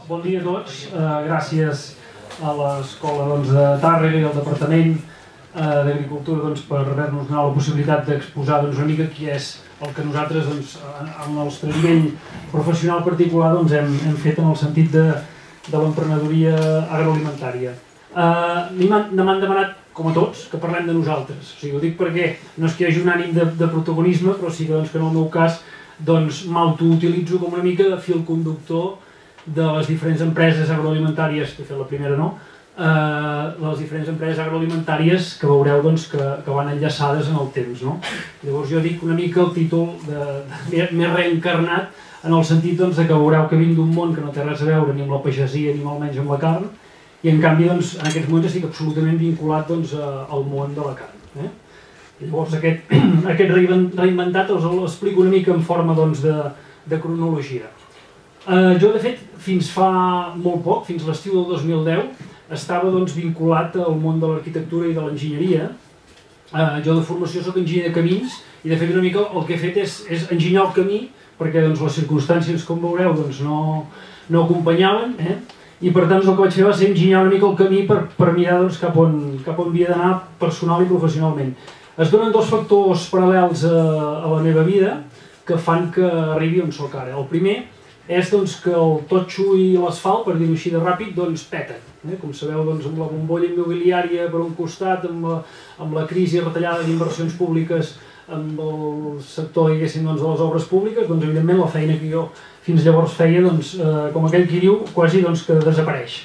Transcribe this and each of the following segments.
Bon dia a tots. Gràcies a l'Escola de Tàrrega i al Departament d'Agricultura per haver-nos donat la possibilitat d'exposar una mica qui és el que nosaltres, en el nostre nivell professional particular, hem fet en el sentit de l'emprenedoria agroalimentària. M'han demanat, com a tots, que parlem de nosaltres. Ho dic perquè no és que hi hagi un ànim de protagonisme, però sí que en el meu cas m'autoutilitzo com una mica de fil conductor de les diferents empreses agroalimentàries, que he fet la primera no, les diferents empreses agroalimentàries que veureu que van enllaçades en el temps. Llavors jo dic una mica el títol més reencarnat en el sentit que veureu que vinc d'un món que no té res a veure ni amb la pagesia ni molt menys amb la carn, i en canvi en aquests moments estic absolutament vinculat al món de la carn. Llavors aquest reinventat us l'explico una mica en forma de cronologia. Jo de fet fins fa molt poc, fins l'estiu del 2010, estava vinculat al món de l'arquitectura i de l'enginyeria. Jo de formació soc enginyer de camins i de fet una mica el que he fet és enginyar el camí perquè les circumstàncies, com veureu, no acompanyaven, i per tant el que vaig fer va ser enginyar una mica el camí per mirar cap on havia d'anar personal i professionalment. Es donen dos factors paral·lels a la meva vida que fan que arribi on soc ara. El primer és que el totxo i l'asfalt, per dir-ho així de ràpid, peten. Com sabeu, amb la bombolla immobiliària per un costat, amb la crisi retallada d'inversions públiques amb el sector de les obres públiques, evidentment la feina que jo fins llavors feia, com aquell qui diu, quasi que desapareix.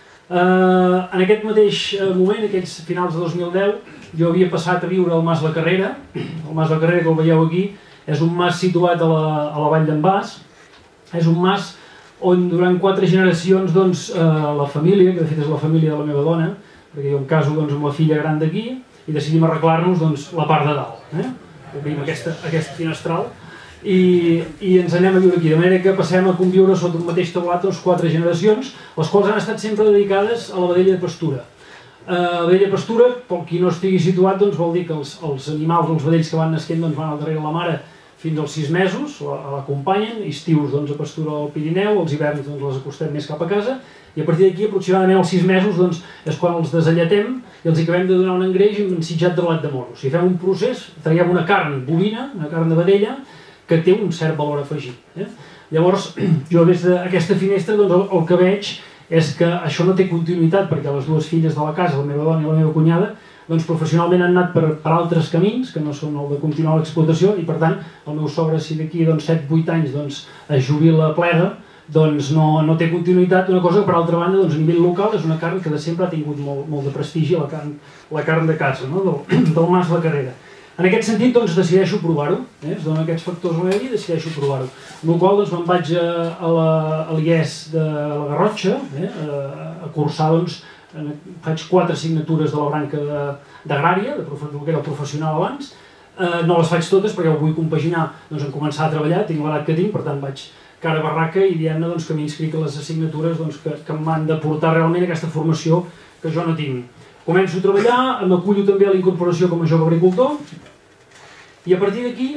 En aquest mateix moment, aquells finals de 2010, jo havia passat a viure al Mas la Carrera. El Mas la Carrera, que el veieu aquí, és un mas situat a la vall d'en Bas. És un mas on durant 4 generacions la família, que de fet és la família de la meva dona, perquè jo em caso amb la filla gran d'aquí i decidim arreglar-nos la part de dalt. Obrim aquesta finestral i ens anem a viure aquí, de manera que passem a conviure sota un mateix teulat 4 generacions, les quals han estat sempre dedicades a la vedella de pastura. La vedella de pastura, per qui no estigui situat, vol dir que els animals, els vedells que van nasquent van al darrere la mare fins als 6 mesos, l'acompanyen, estius a pastura al Pirineu, els hiverns les acostem més cap a casa, i a partir d'aquí aproximadament als 6 mesos és quan els desallatem i els acabem de donar un engreix amb ensitjat de blat de moro. Si fem un procés, traiem una carn bovina, una carn de vedella, que té un cert valor afegit. Llavors, jo des d'aquesta finestra el que veig és que això no té continuïtat, perquè les dues filles de la casa, la meva dona i la meva cunyada, professionalment han anat per altres camins, que no són el de continuar l'explotació, i per tant el meu sogre, si d'aquí 7-8 anys es jubila plega, no té continuïtat. Una cosa que per altra banda a nivell local és una carn que de sempre ha tingut molt de prestigi, la carn de casa, del Mas la Carrera. En aquest sentit decideixo provar-ho, es donen aquests factors a la meva vida i decideixo provar-ho. Amb la qual cosa me'n vaig a l'IES de la Garrotxa a cursar, faig 4 assignatures de la branca d'agrària, del que era el professional abans. No les faig totes perquè ho vull compaginar en començar a treballar, tinc l'edat que tinc, per tant vaig cara a barraca i diguem-ne que m'inscric a les assignatures que m'han de portar realment aquesta formació que jo no tinc. Començo a treballar, m'acullo també a la incorporació com a jove agricultor i a partir d'aquí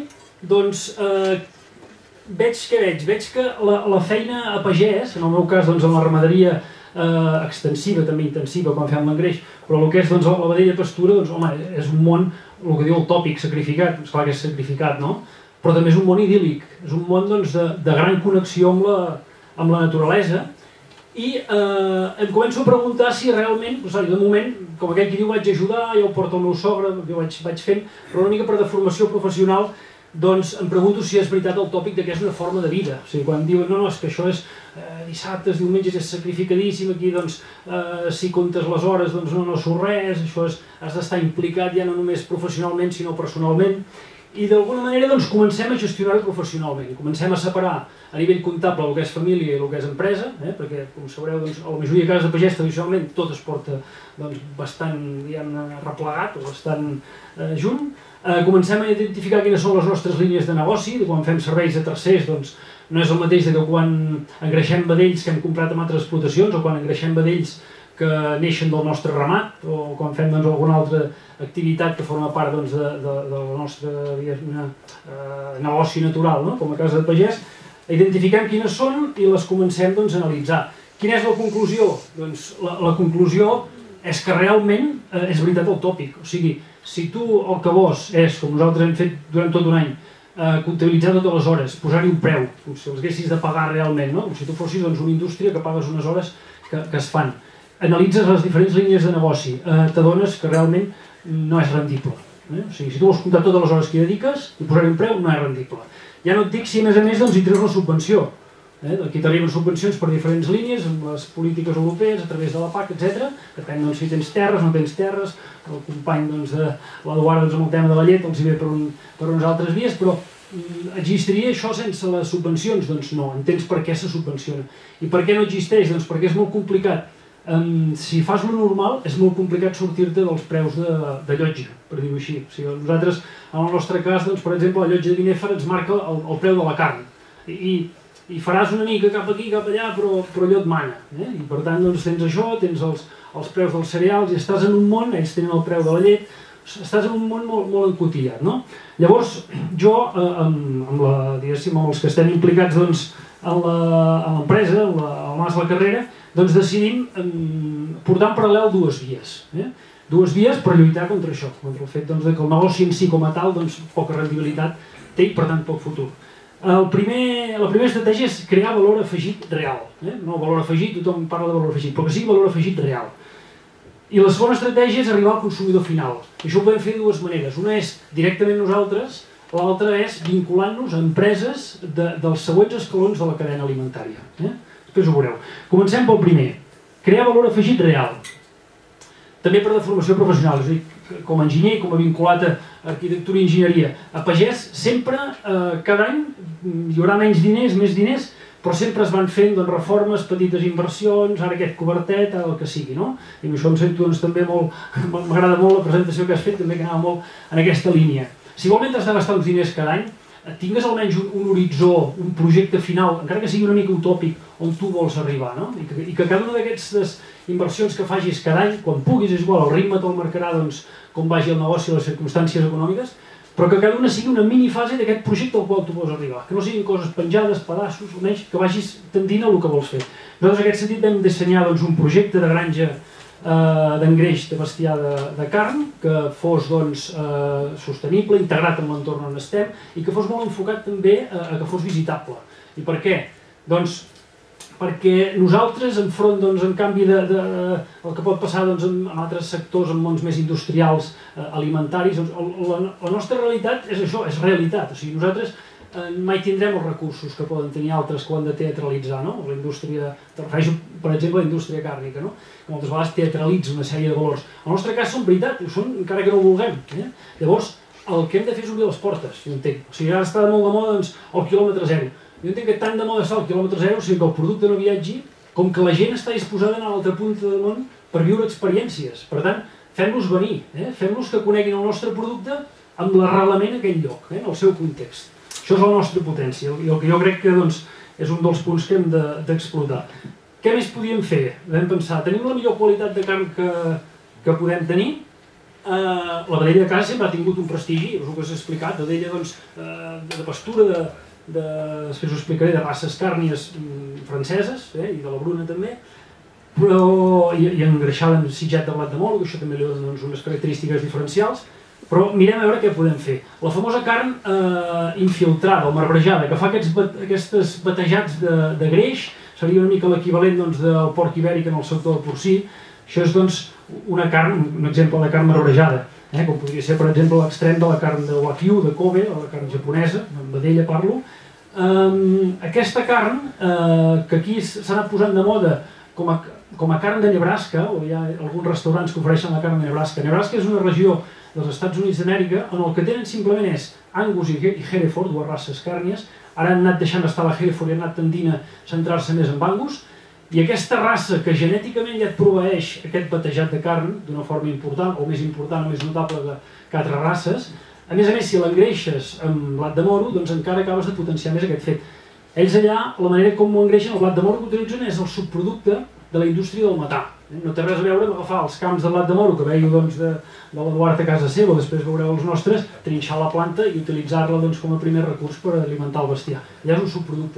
veig que la feina a pagès, en el meu cas en la ramaderia extensiva, també intensiva quan fem l'engreix, però el que és la vedella de pastura, és un món, el que diu el tòpic, sacrificat, esclar que és sacrificat, no? Però també és un món idíl·lic, és un món de gran connexió amb la naturalesa i em començo a preguntar si realment, de moment, com aquell qui diu, vaig ajudar, ja ho porta el meu sogre, jo vaig fent, però una mica per deformació professional em pregunto si és veritat el tòpic que és una forma de vida. O sigui, quan diuen, no, és que això és dissabtes, diumenges, és sacrificadíssim, aquí si comptes les hores no surt res, això has d'estar implicat ja no només professionalment sinó personalment. I d'alguna manera comencem a gestionar-ho professionalment, comencem a separar a nivell comptable el que és família i el que és empresa, perquè, com sabreu, a la majoria de cases de pagès tradicionalment tot es porta bastant replegat o bastant junt. Comencem a identificar quines són les nostres línies de negoci, quan fem serveis a tercers no és el mateix que quan engreixem vedells que hem comprat en altres explotacions o quan engreixem vedells que neixen del nostre ramat o quan fem alguna altra activitat que forma part del nostre negoci natural, com a casa de pagès, identifiquem quines són i les comencem a analitzar. Quina és la conclusió? Doncs la conclusió és que realment és veritat el tòpic. O sigui, si tu el que vols és, com nosaltres hem fet durant tot un any, comptabilitzar totes les hores, posar-hi un preu, com si els haguessis de pagar realment, no? Com si tu fossis una indústria que pagues unes hores que es fan. Analitzes les diferents línies de negoci, t'adones que realment no és rendible. O sigui, si tu vols comptar totes les hores que hi dediques i posar-hi un preu, no és rendible. Ja no et dic si a més hi treus la subvenció. Aquí t'arriben subvencions per diferents línies, amb les polítiques europees, a través de la PAC, etc. Depèn si tens terres o no tens terres. El company de l'Eduard amb el tema de la llet els hi ve per unes altres vies, però existiria això sense les subvencions? Doncs no, entens per què se subvenciona. I per què no existeix? Doncs perquè és molt complicat. Si fas lo normal, és molt complicat sortir-te dels preus de llotja, per dir-ho així. O sigui, nosaltres, en el nostre cas, doncs, per exemple, la llotja de Binèfar ens marca el preu de la carn. I faràs una mica cap aquí, cap allà, però allò et mana. I per tant, doncs, tens això, tens els preus dels cereals, i estàs en un món, ells tenen el preu de la llet, estàs en un món molt encotillat, no? Llavors, jo, amb els que estem implicats en l'empresa, al Mas la Carrera, doncs decidim portar en paral·lel dues vies. Dues vies per lluitar contra això, contra el fet que el negoci en si com a tal poca rendibilitat té i per tant poc futur. La primera estratègia és crear valor afegit real. No valor afegit, tothom parla de valor afegit, però que sigui valor afegit real. I la segona estratègia és arribar al consumidor final. I això ho podem fer de dues maneres. Una és directament nosaltres, l'altra és vinculant-nos a empreses dels següents escalons de la cadena alimentària. Després ho veureu. Comencem pel primer. Crear valor afegit real. També per deformació professional, és a dir, com a enginyer, com a vinculat a arquitectura i enginyeria. A pagès, sempre, cada any, hi haurà menys diners, més diners, però sempre es van fent reformes, petites inversions, ara aquest cobertet, ara el que sigui, no? I amb això em sento també molt, m'agrada molt la presentació que has fet, també que anava molt en aquesta línia. Si igualment has de gastar uns diners cada any, tingues almenys un horitzó, un projecte final, encara que sigui una mica utòpic, on tu vols arribar, no? I que cada una d'aquestes inversions que facis cada any, quan puguis, és igual, el ritme te'l marcarà com vagi el negoci i les circumstàncies econòmiques, però que cada una sigui una minifase d'aquest projecte al qual tu vols arribar, que no siguin coses penjades, pedaços, almenys que vagis tendint a el que vols fer. Nosaltres en aquest sentit vam dissenyar un projecte de granja d'engreix de bestiar de carn que fos sostenible, integrat en l'entorn on estem i que fos molt enfocat també a que fos visitable. I per què? Doncs perquè nosaltres, enfront, en canvi del que pot passar en altres sectors, en mons més industrials, alimentaris, la nostra realitat és això, és realitat. O sigui, nosaltres mai tindrem els recursos que poden tenir altres que ho han de teatralitzar, no? La indústria, refereixo, per exemple, a la indústria càrnica, no? Que moltes vegades teatralitza una sèrie de valors. En el nostre cas són veritat, ho són encara que no ho vulguem. Llavors, el que hem de fer és obrir les portes, jo entenc. O sigui, ara està molt de moda el quilòmetre zero. Jo entenc que tant de moda està el quilòmetre zero, o sigui que el producte no viatgi, com que la gent està disposada a anar a l'altra punta del món per viure experiències. Per tant, fem-los venir, fem-los que coneguin el nostre producte amb l'arrelament a aquell lloc, en el seu context. Això és la nostra potència, i el que jo crec que és un dels punts que hem d'explotar. Què més podíem fer? Vam pensar, tenim la millor qualitat de carn que podem tenir. La vedella de casa sempre ha tingut un prestigi, és el que s'ha explicat, vedella de pastura, després ho explicaré, de races càrnies franceses, i de la bruna també, i engreixada en sitjat de blat de moro, que això també li dona unes característiques diferencials. Però mirem a veure què podem fer. La famosa carn infiltrada o marbrejada, que fa aquests batejats de greix, seria una mica l'equivalent del porc ibèric en el sector del porcí. Això és una carn, un exemple de carn marbrejada, com podria ser, per exemple, l'extrem de la carn de Wagyu, de Kobe, o la carn japonesa, amb vedella parlo. Aquesta carn, que aquí s'ha anat posant de moda com a carn de Nebraska, o hi ha alguns restaurants que ofereixen la carn de Nebraska. Nebraska és una regió dels Estats Units d'Amèrica on el que tenen simplement és Angus i Hereford, dues races càrnies. Ara han anat deixant estar la Hereford i han anat tendint a centrar-se més en Angus, i aquesta raça que genèticament ja et proveeix aquest batejat de carn d'una forma important, o més important o més notable que altres races, a més, si l'engreixes amb blat de moro, doncs encara acabes de potenciar més aquest fet. Ells allà, la manera com ho engreixen, el blat de moro que utilitzen és el subproducte de la indústria del metà. No té res a veure amb agafar els camps de blat de moro que veieu de l'Eduard a casa seva, després veureu els nostres, trinxar la planta i utilitzar-la com a primer recurs per alimentar el bestiar. Allà és un subproducte.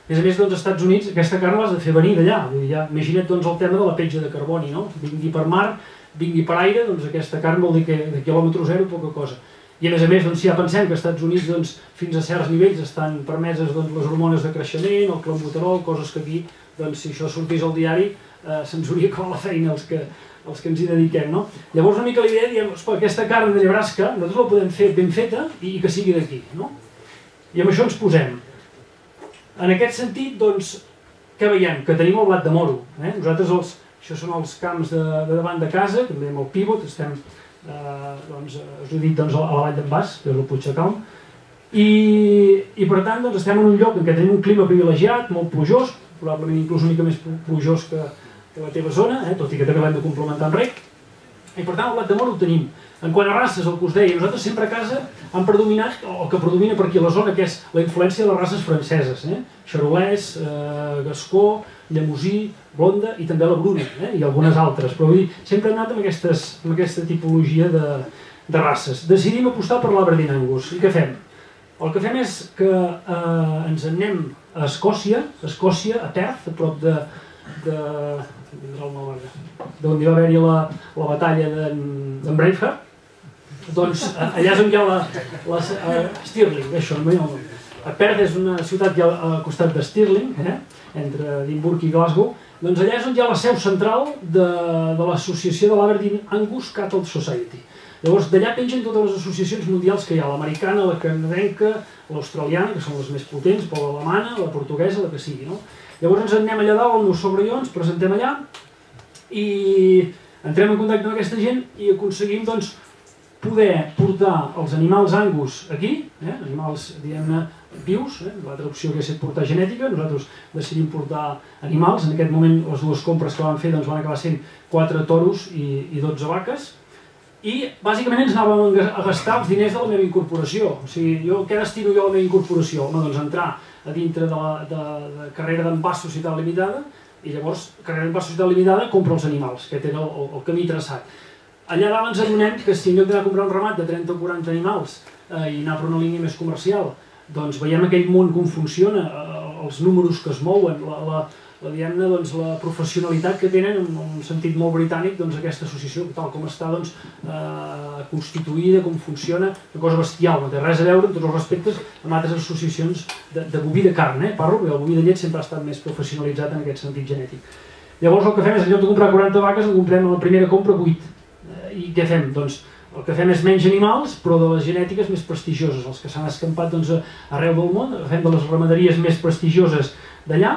A més, als Estats Units aquesta carn l'has de fer venir d'allà. Imagina't el tema de la petja de carboni, no? Vingui per mar, vingui per aire, doncs aquesta carn vol dir que de quilòmetre zero poca cosa. I a més, si ja pensem que als Estats Units fins a certs nivells estan permeses les hormones de creixement, el clenbuterol, coses que aquí, si això sortís al diari, se'ns hauria acabat la feina els que ens hi dediquem, no? Llavors una mica la idea, diem, aquesta carn de Nebraska nosaltres la podem fer ben feta i que sigui d'aquí, no? I amb això ens posem. En aquest sentit, doncs, què veiem? Que tenim el blat de moro. Nosaltres, això són els camps de davant de casa, també amb el pivot, estem, us ho he dit, a la vall d'en Bas, que és el Puig de Calm, i per tant, estem en un lloc en què tenim un clima privilegiat, molt plujós, probablement inclús una mica més plujós que la teva zona, tot i que també l'hem de complementar amb rec, i per tant el blat de moro ho tenim. En quant a races, el que us deia, nosaltres sempre a casa han predominat, o el que predomina per aquí a la zona, que és la influència de les races franceses, Charolès, Gascó, Llemosí, Blonda i també la Bruna, i algunes altres, però vull dir, sempre hem anat amb aquesta tipologia de races. Decidim apostar per l'Aberdeen Angus, i què fem? El que fem és que ens en anem a Escòcia, a Perth, a prop d'on hi va haver-hi la batalla d'en Braveheart, doncs allà és on hi ha Stirling, això, no hi ha el nom. Perth és una ciutat que hi ha al costat de Stirling, entre Edimburg i Glasgow, doncs allà és on hi ha la seu central de l'associació de l'Aberdeen Angus Cattle Society. Llavors d'allà pengen totes les associacions mundials que hi ha, l'americana, la canadenca, l'australiana, que són les més potents, però l'alemana, la portuguesa, la que sigui, no? Llavors ens anem allà dalt al meu sobreallò, ens presentem allà i entrem en contacte amb aquesta gent i aconseguim poder portar els animals Angus aquí, animals, diguem-ne, vius, l'altra opció que és portar genètica, nosaltres decidim portar animals, en aquest moment les dues compres que vam fer van acabar sent 4 toros i 12 vaques, i bàsicament ens anàvem a gastar els diners de la meva incorporació. O sigui, què destino jo a la meva incorporació? Home, doncs entrar a dintre de carrera d'en Bas Societat Limitada, i llavors carrera d'en Bas Societat Limitada compra els animals, aquest era el camí traçat. Allà dalt ens adonem que si en lloc d'anar a comprar un ramat de 30 o 40 animals i anar per una línia més comercial, doncs veiem aquell món com funciona, els números que es mouen, la professionalitat que tenen, en un sentit molt britànic, aquesta associació, tal com està constituïda, com funciona, una cosa bestial, no té res a veure en tots els respectes amb altres associacions de boví de carn, parlo, perquè el boví de llet sempre ha estat més professionalitzat en aquest sentit genètic. Llavors el que fem és, en lloc de comprar 40 vaques, en comprem la primera compra 8. I què fem? Doncs el que fem és menys animals, però de les genètiques més prestigioses, els que s'han escampat arreu del món, agafem de les ramaderies més prestigioses d'allà,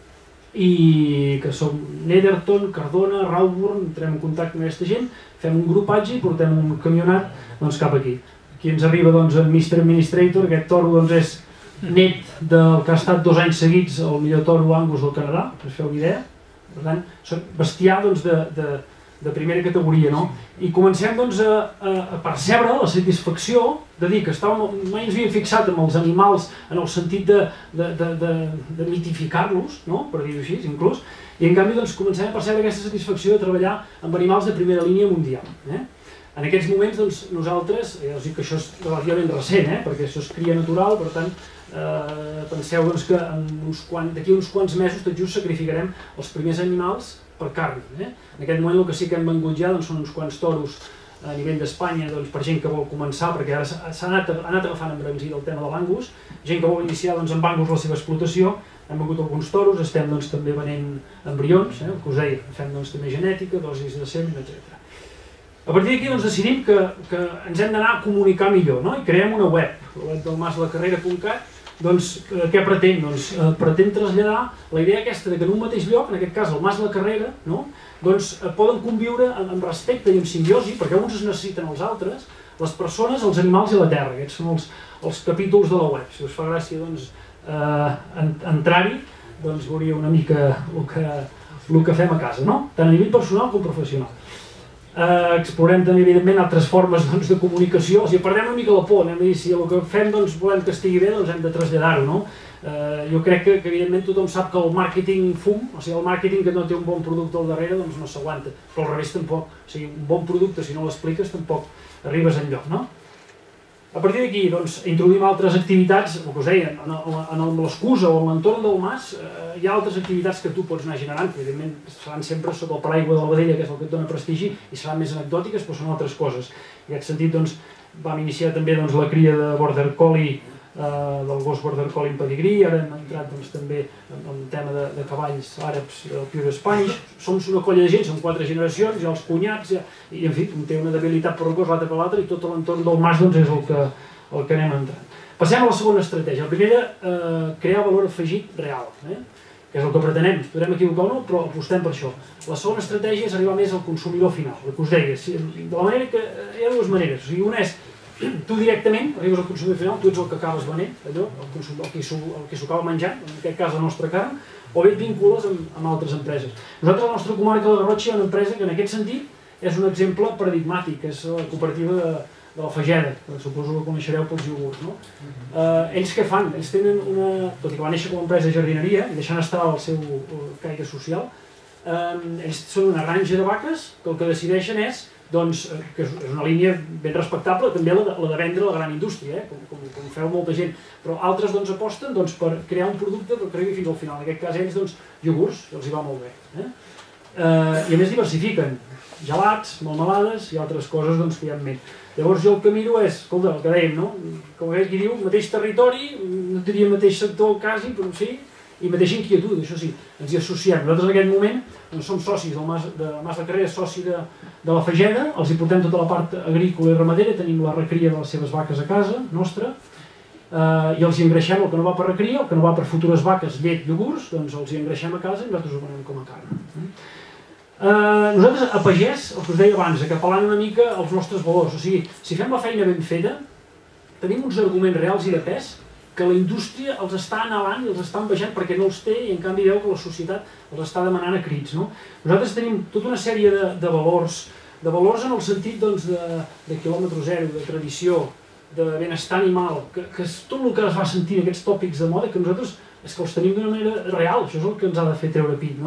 i que són Netherton, Cardona, Rawburn, entrem en contacte amb aquesta gent, fem un grupatge i portem un camionat cap aquí. Aquí ens arriba en Mr. Administrator, aquest toro és net del que ha estat 2 anys seguits el millor toro Angus del Canadà, per fer una idea. Per tant, són bestiar de primera categoria, no? I comencem a percebre la satisfacció de dir que mai ens havíem fixat en els animals en el sentit de mitificar-los, per dir-ho així, inclús, i en canvi comencem a percebre aquesta satisfacció de treballar amb animals de primera línia mundial. En aquests moments nosaltres, ja us dic que això és relativament recent, perquè això és cria natural, per tant, penseu que d'aquí uns quants mesos tot just sacrificarem els primers animals per carn. En aquest moment el que sí que hem vengut ja són uns quants toros a nivell d'Espanya per gent que vol començar, perquè ara s'ha anat agafant embranzida el tema de l'Angus, gent que vol iniciar amb Angus la seva explotació, hem vengut alguns toros, estem també venent embrions, el que us deia, fem també genètica, dosis de semen, etc. A partir d'aquí decidim que ens hem d'anar a comunicar millor, i creem una web, la web del maslacarrera.cat. Què pretén? Pretén traslladar la idea aquesta que en un mateix lloc, en aquest cas el Mas la Carrera, poden conviure amb respecte i amb simbiosi, perquè uns es necessiten els altres, les persones, els animals i la terra. Aquests són els capítols de la web. Si us fa gràcia entrar-hi, veuríeu una mica el que fem a casa, tant a nivell personal com professional. Explorem també, evidentment, altres formes de comunicació. Si perdem una mica la por, anem a dir, si el que fem volem que estigui bé, hem de traslladar-ho. Jo crec que, evidentment, tothom sap que el màrqueting fum, o sigui, el màrqueting que no té un bon producte al darrere, no s'aguanta. Però al revés tampoc. O sigui, un bon producte, si no l'expliques, tampoc arribes enlloc, no? A partir d'aquí, introduïm altres activitats, el que us deia, en l'excusa o en l'entorn del mas hi ha altres activitats que tu pots anar generant, que evidentment seran sempre sota el paraigua de la vedella, que és el que et dona prestigi, i seran més anecdòtiques, però són altres coses. En aquest sentit, vam iniciar també la cria de Border Collie, del gos Border Collie en pedigrí, ara hem entrat també en el tema de cavalls àrabs del Pure Spanish. Som una colla de gent, som 4 generacions, hi ha els cunyats, i en fi, un té una debilitat per un gos, l'altre per l'altre, i tot l'entorn del mas és el que anem entrant. Passem a la segona estratègia. La primera, crear valor afegit real, que és el que pretenem. Ens podrem equivocar o no, però apostem per això. La segona estratègia és arribar més al consumidor final, el que us deia, de la manera que hi ha dues maneres. O sigui, una és tu directament arribes al consumidor final, tu ets el que acabes venent, allò, el que s'ho acaba menjant, en aquest cas la nostra carn, o bé et vincules amb altres empreses. Nosaltres, a la nostra comarca de la Garrotxa, hi ha una empresa que en aquest sentit és un exemple paradigmàtic, que és la cooperativa de la Fageda, que suposo que coneixereu pels iogurts. Ells què fan? Ells tenen una... Tot i que va néixer com a empresa de jardineria, i deixant estar el seu caire social, ells són una granja de vaques que el que decideixen és que és una línia ben respectable, també la de vendre a la gran indústria, com feu molta gent, però altres aposten per crear un producte que arribi fins al final. En aquest cas ells, iogurts, els hi va molt bé. I a més diversifiquen, gelats, melmelades i altres coses que hi ha en ment. Llavors jo el que miro és, escolta, el que dèiem, com aquell que diu, mateix territori, no diria mateix sector quasi, però sí, i mateixa inquietud, això sí, ens hi associem. Nosaltres en aquest moment som socis del Mas de Carrer, soci de la Fageda, els hi portem tota la part agrícola i ramadera, tenim la recria de les seves vaques a casa, nostra, i els hi engreixem el que no va per recria, el que no va per futures vaques, llet, iogurts, doncs els hi engreixem a casa i nosaltres ho venem com a carn. Nosaltres a pagès, el que us deia abans, apel·lant una mica als nostres valors, o sigui, si fem la feina ben feta, tenim uns arguments reals i de pes que la indústria els està anhelant i els està envejant perquè no els té i en canvi veu que la societat els està demanant a crits. Nosaltres tenim tota una sèrie de valors en el sentit de quilòmetre zero, de tradició, de benestar animal, que és tot el que es va sentir en aquests tòpics de moda, que nosaltres és que els tenim d'una manera real, això és el que ens ha de fer treure pit.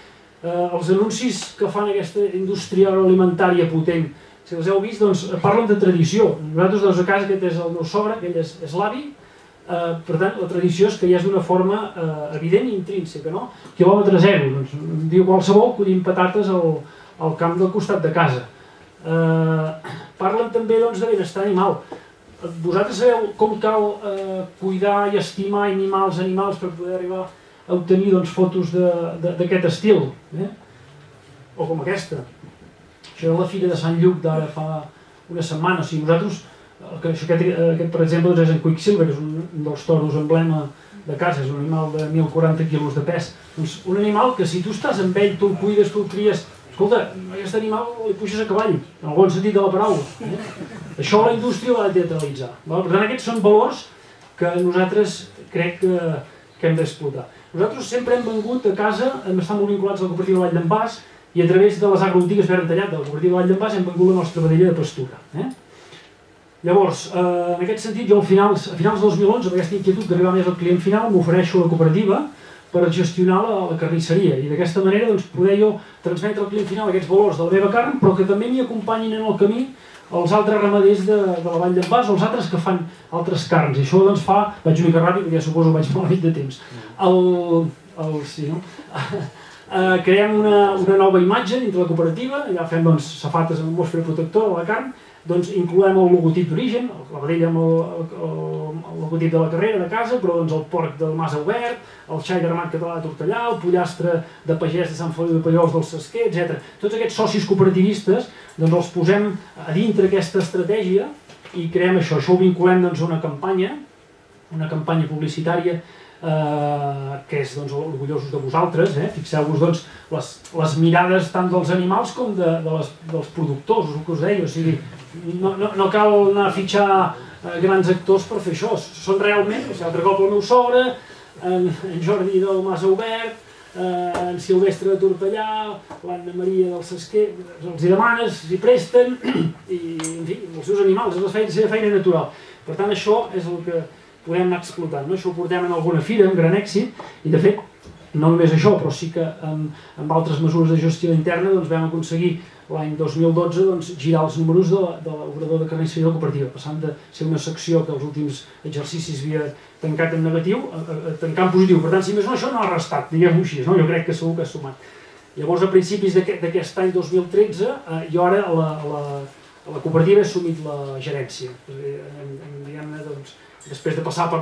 Els anuncis que fan aquesta indústria alimentària potent, si els heu vist, parlen de tradició. Nosaltres a casa, aquest és el meu sogre, aquell és l'avi. Per tant, la tradició és que ja és d'una forma evident i intrínseca, quilòmetre zero, diu qualsevol collim patates al camp del costat de casa. Parlen també de benestar animal. Vosaltres sabeu com cal cuidar i estimar animals per poder arribar a obtenir fotos d'aquest estil, o com aquesta. Això és la Fira de Sant Lluc d'ara fa una setmana. Nosaltres, aquest per exemple és en Quicksilver, és un dels toros emblema de casa, és un animal de 1.040 quilos de pes. Un animal que si tu estàs amb ell, tu el cuides, tu el cries, escolta, aquest animal li puixes a cavall, en el bon sentit de la paraula. Això la indústria ho ha de teatralitzar. Per tant, aquests són valors que nosaltres crec que hem d'explotar. Nosaltres sempre hem vengut a casa, hem estat molt vinculats a la cooperativa Vall d'en Bas i a través de les agrobotigues Verd Tallat de la cooperativa Vall d'en Bas hem vengut la nostra vedella de pastura. Llavors, en aquest sentit, jo a finals del 2011, amb aquesta inquietud d'arribar més al client final, m'ofereixo a la cooperativa per gestionar la carnisseria i d'aquesta manera poder jo transmetre al client final aquests valors de la meva carn, però que també m'hi acompanyin en el camí els altres ramaders de la Vall d'en Bas o els altres que fan altres carns. I això fa, vaig una mica ràpid, perquè ja suposo que vaig malament de temps. Creem una nova imatge dintre la cooperativa, ja fem safates amb atmosfera protectora a la carn, incloem el logotip d'origen, la vedella amb el logotip de la carrera de casa, però el porc del Mas Obert, el xai de ramat català de Tortellà, el pollastre de pagès de Sant Feliu de Pallerols del Sesquer, etc. Tots aquests socis cooperativistes els posem a dintre aquesta estratègia i creem això. Això ho vinculem a una campanya publicitària que és orgullosos de vosaltres. Fixeu-vos les mirades tant dels animals com dels productors, és el que us deia. O sigui, no cal anar a fitxar grans actors per fer això. Són realment, altre cop el meu sogre, en Jordi del Mas Obert, en Silvestre de Tortellà, l'Anna Maria del Sesquer, els hi demanes, s'hi presten, i en fi, els seus animals, és la seva feina natural. Per tant, això és el que podem anar explotant. Això ho portem en alguna fira amb gran èxit i, de fet, no només això, però sí que amb altres mesures de gestió interna vam aconseguir l'any 2012 girar els números de l'obrador de carnisseria de la cooperativa, passant de ser una secció que els últims exercicis havia tancat en negatiu a tancar en positiu. Per tant, si més no, això no ha restat, diguem-ho així, jo crec que segur que ha sumat. Llavors, a principis d'aquest any 2013, jo ara a la cooperativa he assumit la gerència. Després de passar per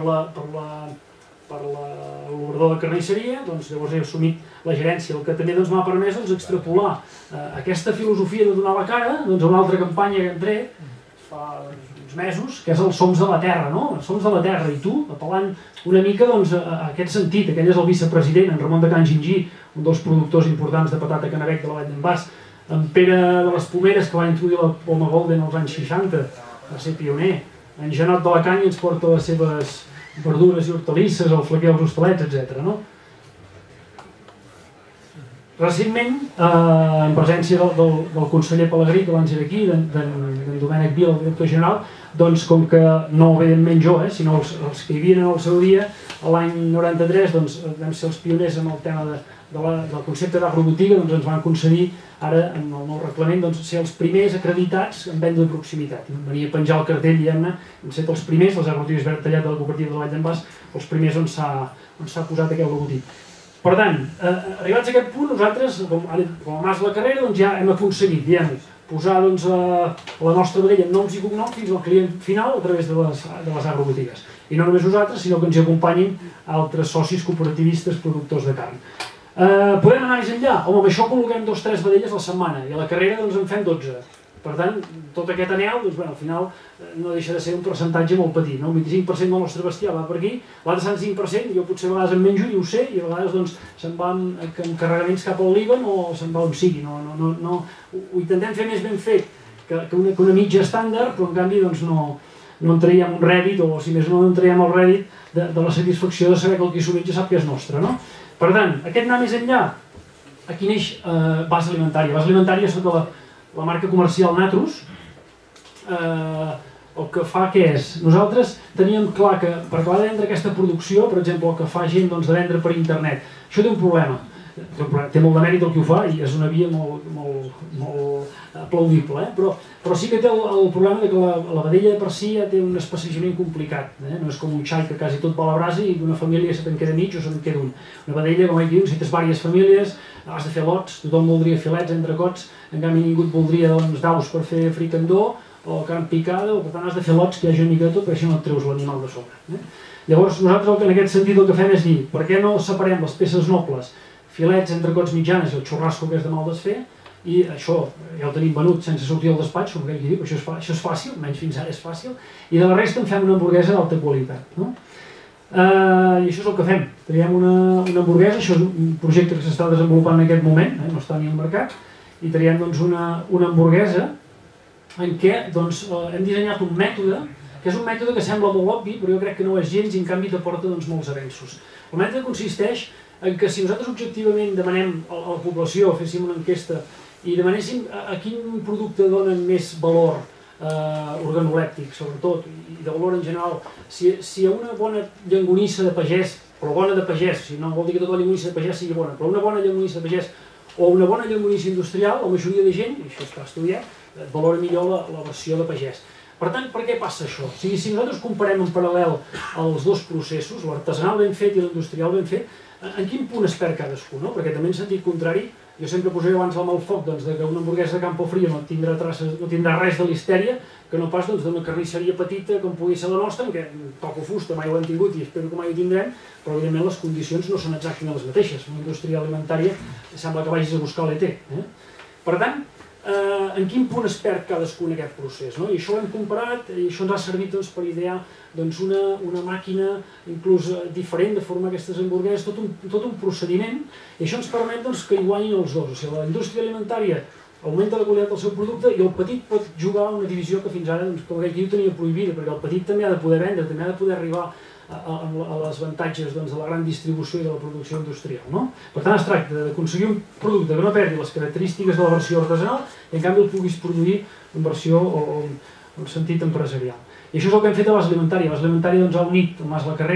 l'obrador de carnisseria, llavors he assumit la gerència, el que també m'ha permès extrapolar aquesta filosofia de donar la cara a una altra campanya que hem tret fa uns mesos, que és el Soms de la Terra, no? Soms de la Terra, i tu, apel·lant una mica a aquest sentit, aquell és el vicepresident, en Ramon de Can Gingí, un dels productors importants de patata canabec de la Vall d'en Bas, en Pere de les Pomeres, que va introduir la poma golden als anys 60, va ser pioner, en Janot de la Canya ens porta les seves verdures i hortalisses, el flaquer dels hostalets, etc. Recentment, en presència del conseller Pelegrí, que abans era aquí, d'en Domènec Vila, el director general, doncs com que no evidentment jo, sinó els que hi havien en el seu dia, l'any 93 vam ser els pioners en el tema del concepte d'agrobotiga, ens van concedir ara en el nou reglament ser els primers acreditats en venda de proximitat. Venia a penjar el cartell, diguem-ne, hem set els primers, les agrobotigues Verd Tallat de la cooperativa de la Vall d'en Bas, els primers on s'ha posat aquest agrobotip. Per tant, arribats a aquest punt, nosaltres, com a mas de la carrera, ja hem aconseguit, diguem-ho, posar la nostra vedella en noms i cognoms fins al client final a través de les agrobotigues. I no només nosaltres, sinó que ens hi acompanyin altres socis cooperativistes productors de carn. Podem anar més enllà? Home, amb això col·loquem 2 o 3 vedelles a la setmana i a la carrera en fem 12. Per tant, tot aquest anel, al final, no deixa de ser un percentatge molt petit. El 25% del nostre bestiar va per aquí, l'altre 5%, jo potser a vegades em menjo i ho sé, i a vegades se'n va amb carregaments cap al Líban o se'n va on sigui. Ho intentem fer més ben fet que una mitja estàndard, però en canvi no en traiem un rèdit, o si més no en traiem el rèdit de la satisfacció de saber que el que assumit ja sap que és nostre. Per tant, aquest anar més enllà, aquí neix Base Alimentària. Base Alimentària sota la marca comercial Natrus, el que fa què és? Nosaltres teníem clar que per acabar de vendre aquesta producció, per exemple, el que fa gent de vendre per internet, això té un problema. Té molt de mèrit el que ho fa i és una via molt aplaudible, però sí que té el problema que la vedella per si ja té un específicament complicat. No és com un xai que quasi tot va a la brasa i d'una família se te'n queda mig o se'n queda un. Una vedella, com dic, si tens diverses famílies, has de fer lots, tothom voldria filets, entrecots, en canvi ningú et voldria daus per fer fricandó o carn picada, per tant has de fer lots que hi hagi una mica de tot, perquè així no et treus l'animal de sobre. Llavors nosaltres en aquest sentit el que fem és dir, per què no separem les peces nobles, filets, entrecots mitjanes i el xurrasco que és de mal desfer, i això ja ho tenim venut sense sortir al despatx, com aquell que diu, això és fàcil, almenys fins ara és fàcil, i de la resta en fem una hamburguesa d'alta qualitat. I això és el que fem, traiem una hamburguesa, això és un projecte que s'està desenvolupant en aquest moment, no està ni al mercat, i traiem una hamburguesa en què hem dissenyat un mètode, que és un mètode que sembla molt obvi, però jo crec que no ho és gens i en canvi t'aporta molts avenços. El mètode consisteix en que si nosaltres objectivament demanem a la població, féssim una enquesta i demanéssim a quin producte donen més valor organolèptic, sobretot, i de valor en general, si a una bona llonganissa de pagès, però bona de pagès, no vol dir que tota la llonganissa de pagès sigui bona, però una bona llonganissa de pagès o una bona llonganissa industrial, la majoria de gent, i això està estudiat, valora millor la versió de pagès. Per tant, per què passa això? Si nosaltres comparem en paral·lel els dos processos, l'artesanal ben fet i l'industrial ben fet, en quin punt es perd cadascú? Perquè també en sentit contrari, jo sempre posaré abans la mà al foc que una hamburguesa de Campo Frío no tindrà res de listèria que no pas d'una carnisseria petita com pugui ser la nostra, en què toco fusta, mai ho hem tingut i espero que mai ho tindrem, però evidentment les condicions no són exactament les mateixes. Una indústria alimentària sembla que vagis a buscar l'ET. Per tant, en quin punt es perd cadascú en aquest procés? I això ho hem comparat i això ens ha servit per idear una màquina inclús diferent de formar aquestes hamburgueses, tot un procediment, i això ens permet que hi guanyin els dos. O sigui, la indústria alimentària augmenta la qualitat del seu producte i el petit pot jugar a una divisió que fins ara, com aquí ho tenia prohibida, perquè el petit també ha de poder vendre, també ha de poder arribar a les avantatges de la gran distribució i de la producció industrial. Per tant, es tracta d'aconseguir un producte que no perdi les característiques de la versió artesanal i en canvi el puguis produir en versió o en sentit empresarial. I això és el que hem fet a Base Alimentària. Base Alimentària ha unit el Mas la Carrera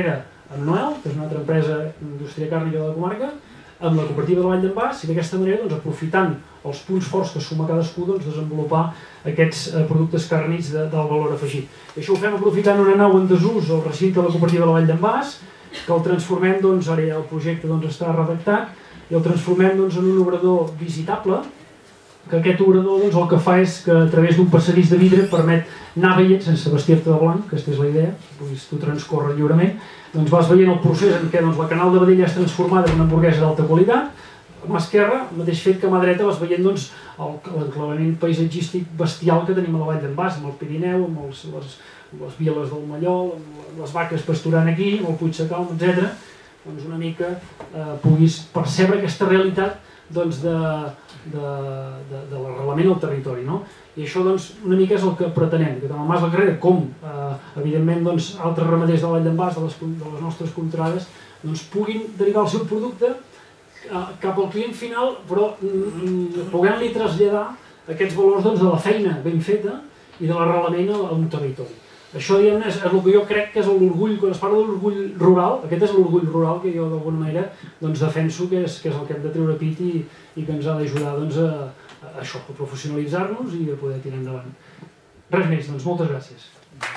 amb Noel, que és una altra empresa d'indústria càrnica de la comarca, amb la cooperativa de la Vall d'en Bas, i d'aquesta manera, aprofitant els punts forts que suma cadascú, desenvolupar aquests productes càrnics d'alt valor afegit. I això ho fem aprofitant una nau en desús al recinte de la cooperativa de la Vall d'en Bas, que el transformem, ara ja el projecte està redactat, i el transformem en un obrador visitable, que aquest obrador el que fa és que a través d'un passadís de vidre permet anar veient, sense vestir-te de blanc, aquesta és la idea, puguis tu transcórrer lliurement, vas veient el procés en què la canal de vedella és transformada en una hamburguesa d'alta qualitat, a mà esquerra, el mateix fet que a mà dreta vas veient l'enclavament paisatgístic bestial que tenim a la Vall d'en Bas, amb el Pirineu, amb les viles del Mallol, amb les vaques pasturant aquí, amb el Puig de Calm, etc. Una mica puguis percebre aquesta realitat de l'arrelament al territori. I això una mica és el que pretenem, que tant el Mas la Carrera com evidentment altres ramaders de la Vall d'en Bas, de les nostres contrades, puguin derivar el seu producte cap al client final, però puguem-li traslladar aquests valors de la feina ben feta i de l'arrelament a un territori. Això és el que jo crec que és l'orgull, quan es parla de l'orgull rural, aquest és l'orgull rural que jo d'alguna manera defenso que és el que hem de treure pit i que ens ha d'ajudar a això, a professionalitzar-nos i a poder tirar endavant. Res més, moltes gràcies.